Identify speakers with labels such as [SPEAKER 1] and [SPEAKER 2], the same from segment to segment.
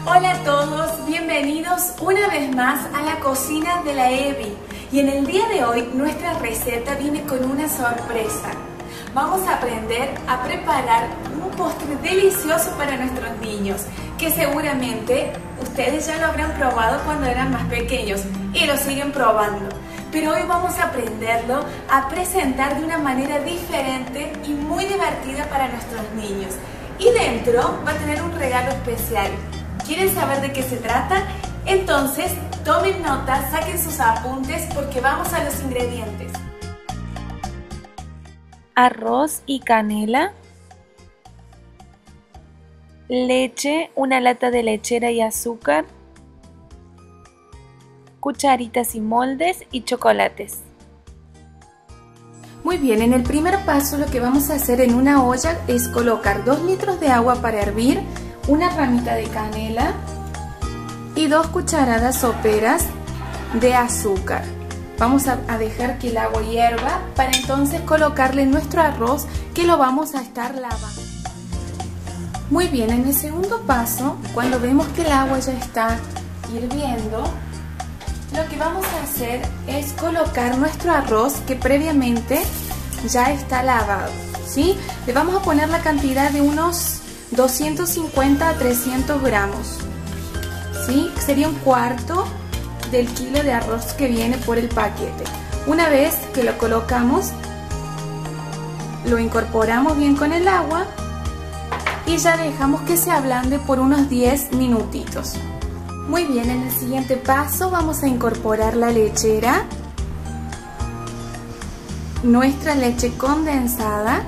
[SPEAKER 1] Hola a todos, bienvenidos una vez más a la cocina de la Evi. Y en el día de hoy nuestra receta viene con una sorpresa. Vamos a aprender a preparar un postre delicioso para nuestros niños, que seguramente ustedes ya lo habrán probado cuando eran más pequeños y lo siguen probando. Pero hoy vamos a aprenderlo a presentar de una manera diferente y muy divertida para nuestros niños. Y dentro va a tener un regalo especial. ¿Quieren saber de qué se trata? Entonces tomen nota, saquen sus apuntes porque vamos a los ingredientes.
[SPEAKER 2] Arroz y canela, leche, una lata de lechera y azúcar, cucharitas y moldes y chocolates.
[SPEAKER 1] Muy bien, en el primer paso lo que vamos a hacer en una olla es colocar 2 litros de agua para hervir, una ramita de canela y 2 cucharadas soperas de azúcar. Vamos a dejar que el agua hierva para entonces colocarle nuestro arroz que lo vamos a estar lavando. Muy bien, en el segundo paso, cuando vemos que el agua ya está hirviendo, lo que vamos a hacer es colocar nuestro arroz que previamente ya está lavado, ¿sí? Le vamos a poner la cantidad de unos 250 a 300 gramos, ¿sí? Sería un cuarto del kilo de arroz que viene por el paquete. Una vez que lo colocamos, lo incorporamos bien con el agua y ya dejamos que se ablande por unos 10 minutitos. Muy bien, en el siguiente paso vamos a incorporar la lechera, nuestra leche condensada,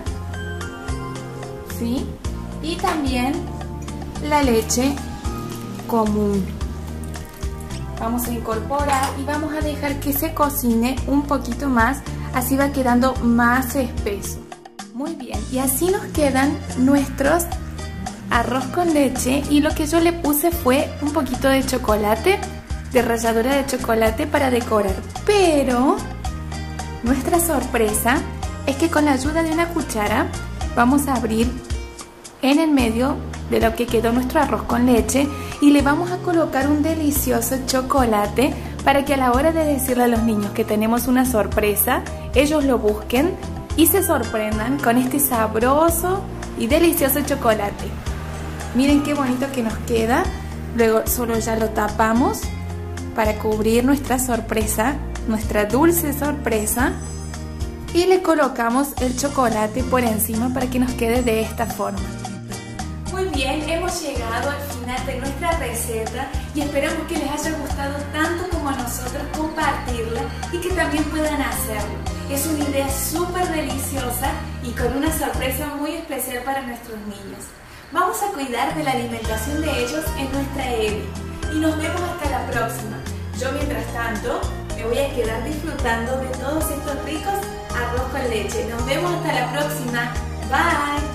[SPEAKER 1] ¿sí? Y también la leche común. Vamos a incorporar y vamos a dejar que se cocine un poquito más, así va quedando más espeso. Muy bien, y así nos quedan nuestros arroz con leche, y lo que yo le puse fue un poquito de chocolate, de ralladura de chocolate para decorar. Pero nuestra sorpresa es que con la ayuda de una cuchara vamos a abrir en el medio de lo que quedó nuestro arroz con leche y le vamos a colocar un delicioso chocolate para que a la hora de decirle a los niños que tenemos una sorpresa, ellos lo busquen y se sorprendan con este sabroso y delicioso chocolate. Miren qué bonito que nos queda. Luego solo ya lo tapamos para cubrir nuestra sorpresa, nuestra dulce sorpresa, y le colocamos el chocolate por encima para que nos quede de esta forma. Muy bien, hemos llegado al final de nuestra receta y esperamos que les haya gustado tanto como a nosotros compartirla y que también puedan hacerlo. Es una idea súper deliciosa y con una sorpresa muy especial para nuestros niños. Vamos a cuidar de la alimentación de ellos en nuestra Evi y nos vemos hasta la próxima. Yo mientras tanto me voy a quedar disfrutando de todos estos ricos arroz con leche. Nos vemos hasta la próxima. Bye.